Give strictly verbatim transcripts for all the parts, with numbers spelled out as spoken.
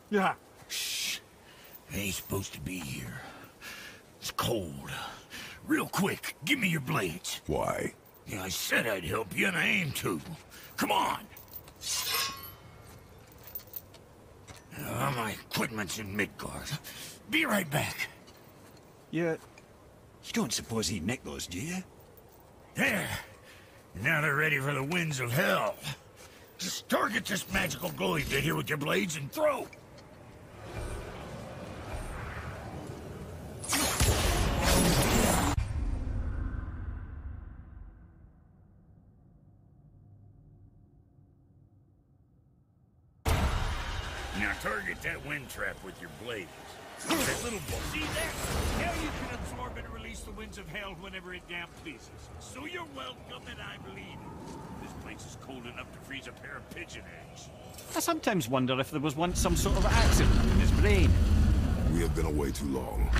Yeah. Shh. I ain't supposed to be here. It's cold. Real quick, give me your blades. Why? Yeah, I said I'd help you, and I aim to. Come on! Uh, my equipment's in Midgard. Be right back. Yeah. You don't suppose he nicked those, do you? There. Now they're ready for the winds of hell. Just target this magical glowy bit here with your blades and throw. Now target that wind trap with your blades. That little ball. See that? Now you can absorb and release the winds of hell whenever it damn pleases. So you're welcome, and I'm leaving. This place is cold enough to freeze a pair of pigeon eggs. I sometimes wonder if there was once some sort of accident in his brain. We have been away too long.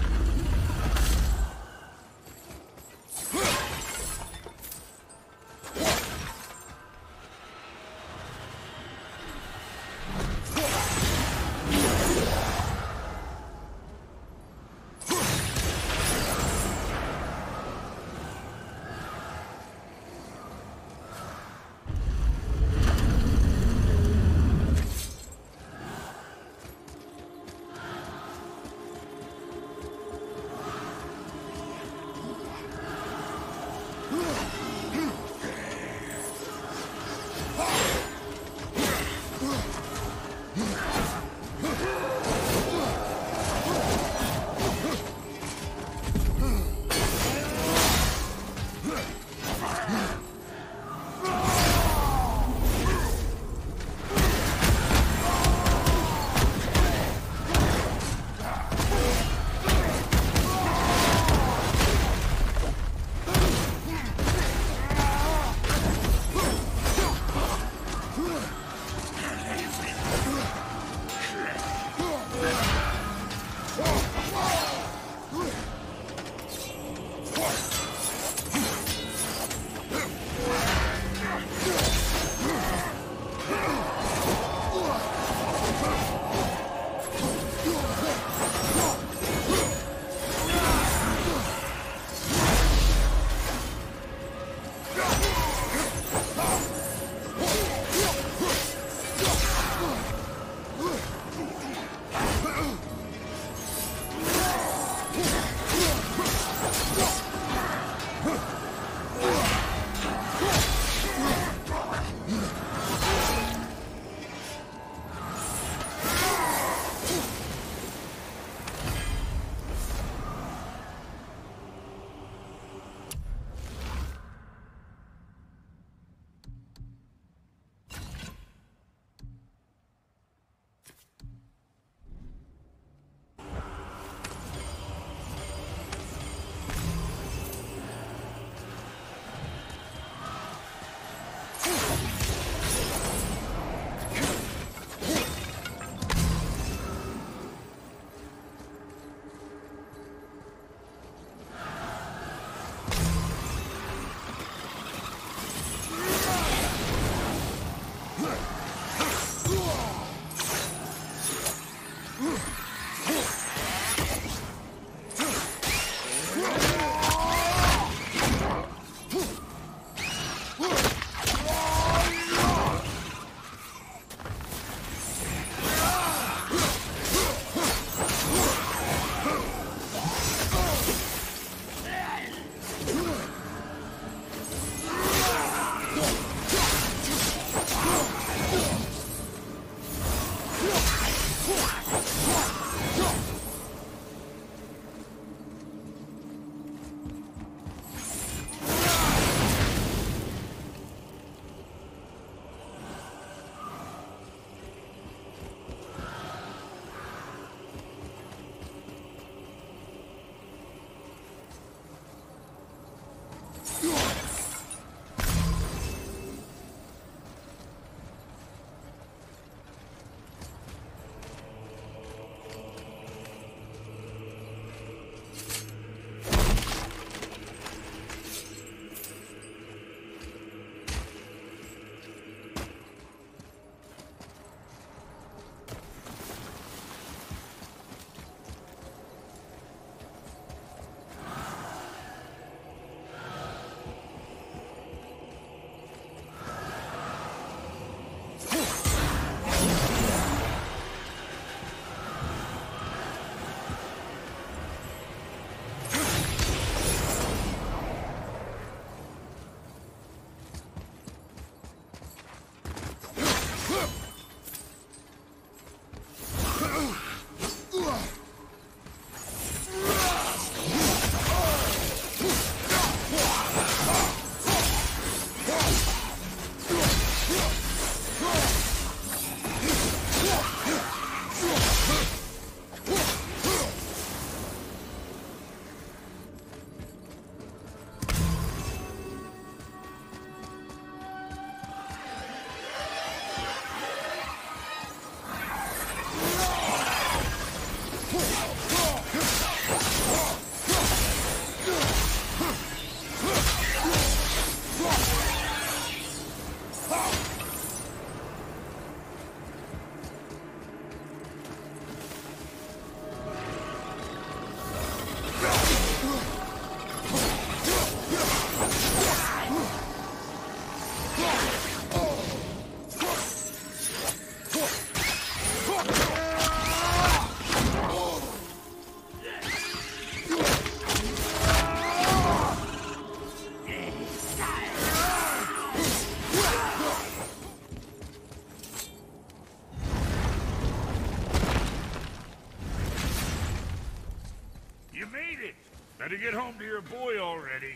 Better get home to your boy already.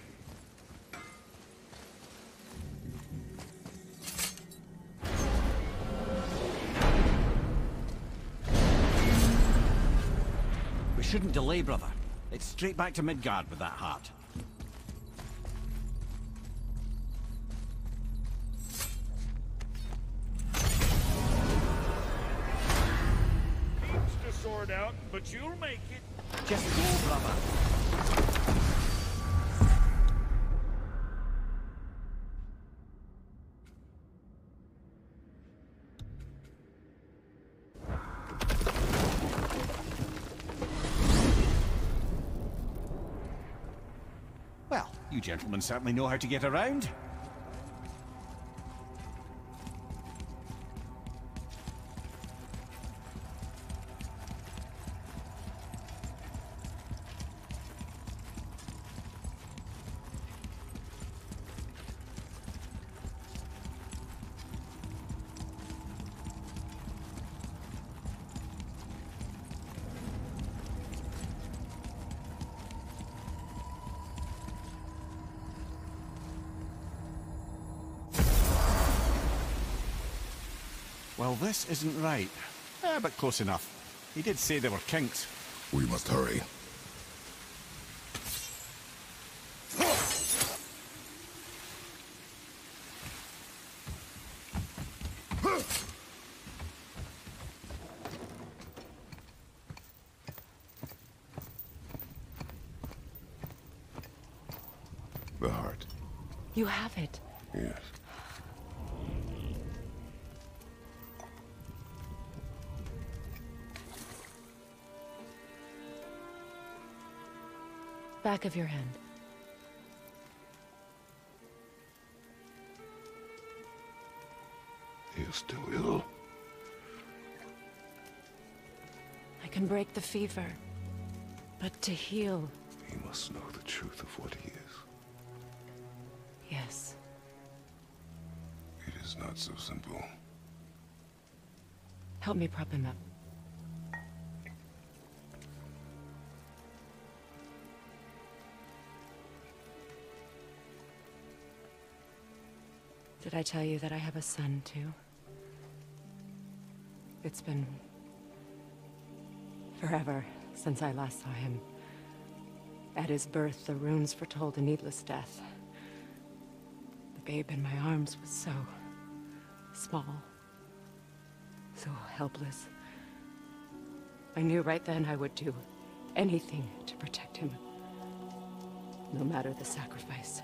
We shouldn't delay, brother. It's straight back to Midgard with that heart. Things to sort out, but you'll make it. Just go, brother. Well, you gentlemen certainly know how to get around. Well, this isn't right. Eh, but close enough. He did say there were kinks. We must hurry. The heart. You have it. Yes. Back of your hand. He is still ill. I can break the fever. But to heal... He must know the truth of what he is. Yes. It is not so simple. Help me prop him up. Did I tell you that I have a son, too? It's been... forever since I last saw him. At his birth, the runes foretold a needless death. The babe in my arms was so... small. So helpless. I knew right then I would do anything to protect him. No matter the sacrifice.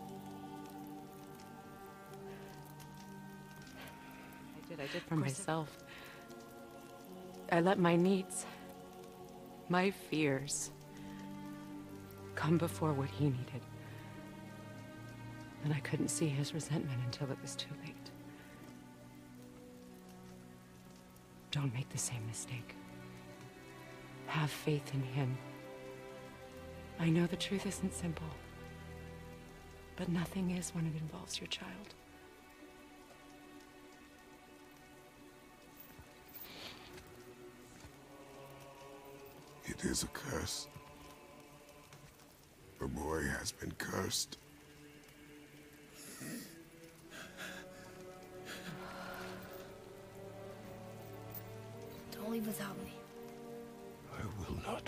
I did, I did for myself. I let my needs, my fears, come before what he needed. And I couldn't see his resentment until it was too late. Don't make the same mistake. Have faith in him. I know the truth isn't simple, but nothing is when it involves your child. it is a curse. The boy has been cursed. Don't leave without me. I will not.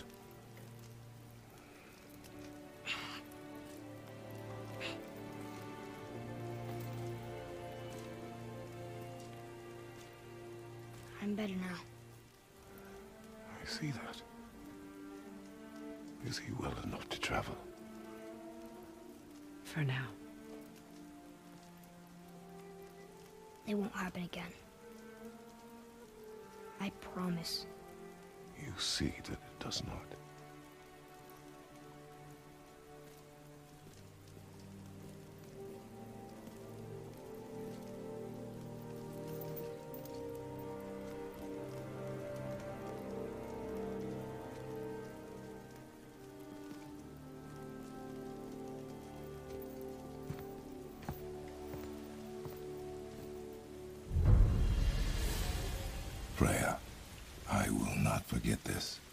I'm better now. I see that. Is he well enough to travel? For now. It won't happen again. I promise. You see that it does not. Freya, I will not forget this.